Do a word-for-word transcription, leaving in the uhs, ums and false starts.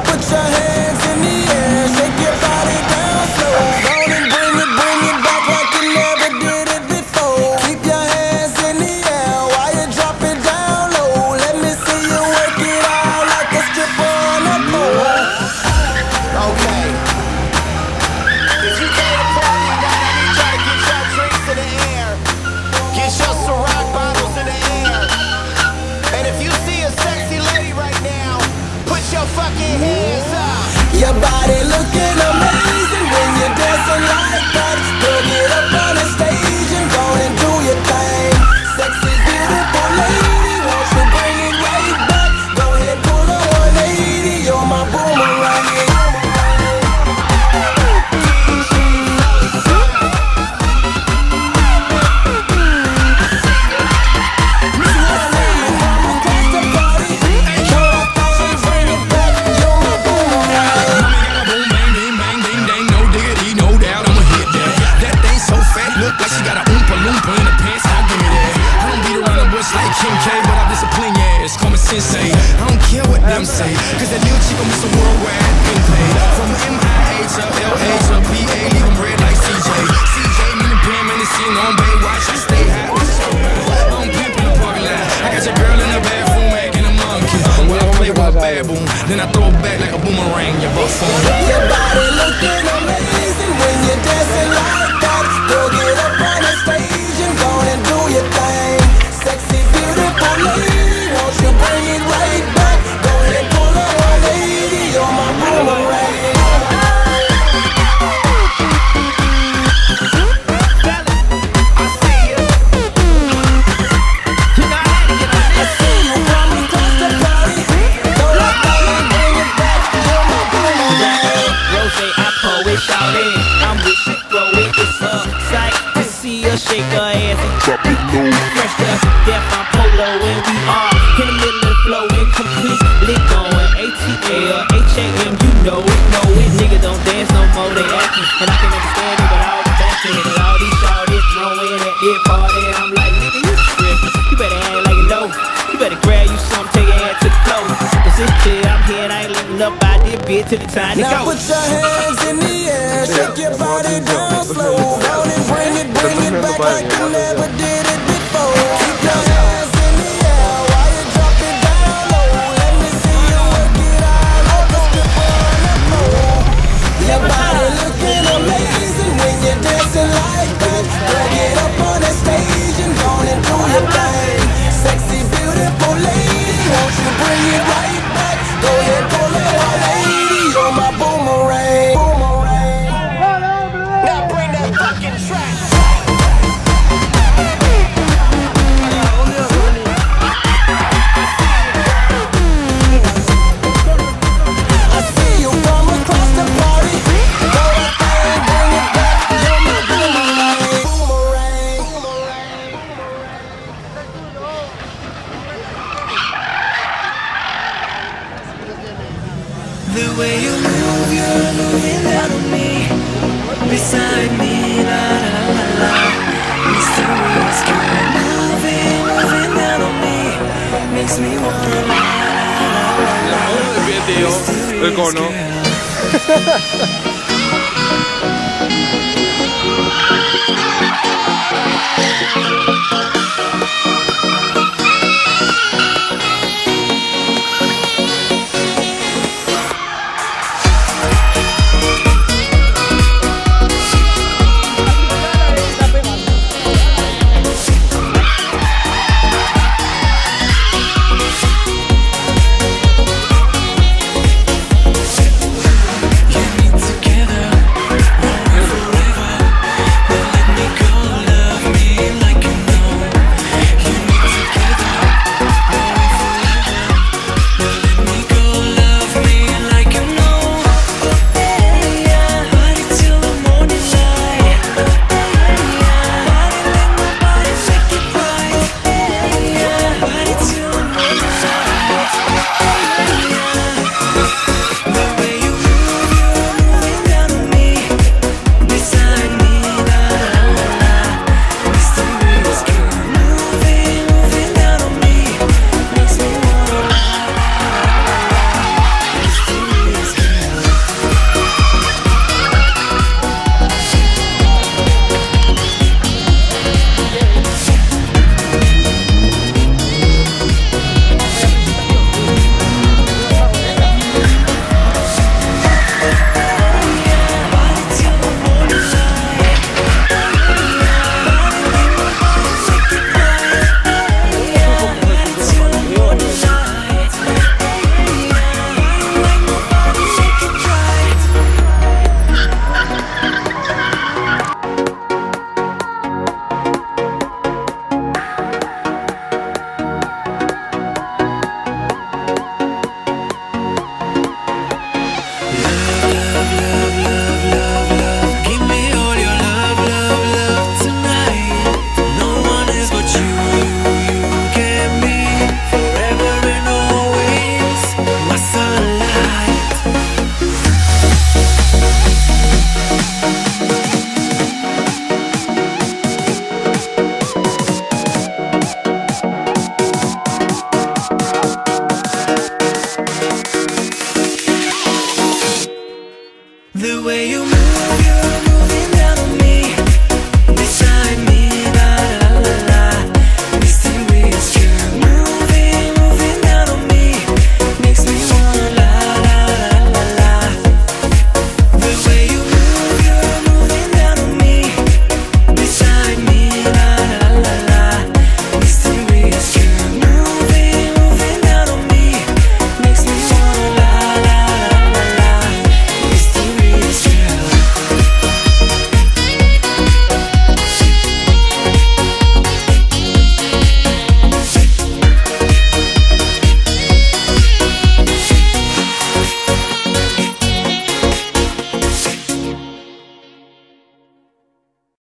put your hands in the air, shake your body down slow. Go and bring it, bring it back like you never did it before. Keep your hands in the air while you drop it down low. Let me see you work it out like a stripper on a pole. Okay. If you came to party tonight, I need y'all to get your drinks in the air. Get your Ciroc bottles in the air. And if you see a sexy lady right now, put your fucking hands up. Your body looking amazing when you're dancing like that. Girl, get up on the stage and go and do your thing. Sexy, beautiful lady, won't you bring it right back? Go ahead, pull a one eighty, you're my boomerang. Say, I don't care what them say, cause that little chick gon' be some worldwide gameplay. From M I A to L A to B A, leave them red like C J. C J, me and Pam in the scene on Baywatch, I stay high. I'm pimpin' the parking lot. I got your girl in the bathroom acting a monkey. When I play with a baboon, then I throw it back like a boomerang, your buffoon. Your body looking amazing when you're dancing like that. Girl, get up on the stage and go and do your thing. Sexy, beautiful lady, won't you bring it right back? Go ahead, pull a one eighty, you're my boomerang. I see you. You know how to get on I see you coming across the party. Go like that and bring it back, you're my boomerang. Rose, I pull it, shout it. I'm with you, throw it, it's a sight to see her shake her ass and drop it low. Fresh to death, I'm polo and we are in the middle of the flow, incomplete, lick going A T L, H A M, you know it, know it. Nigga don't dance no more, they acting, and I can understand it, but all the backing and all these shawties throwing at their party. I'm like, nigga, you trippin', you better act like you know. You better grab you some, take your ass to the floor. Cause it's clear, I'm here and I ain't letting up out this bitch till the time to Now go. put your hands in the air, shake your body down slow. Go and bring it, bring it back like you never did it before. Keep your hands in the air while you drop it down low. Let me see you work it out like a stripper on a pole. Your body looking amazing when you're dancing like that. Girl, get up on the stage and go and do your thing. Sexy, beautiful lady, won't you bring it right back? Go ahead, pull it one eighty, you're my boomerang. Boomerang. Now bring that fucking track. I see you come across the party. Go out there and bring it back, you're my boomerang. The way you move, you're moving down on me, beside me, la la la la. Mysterious girl, moving, moving down on me, makes me wanna la la la la. Mysterious girl.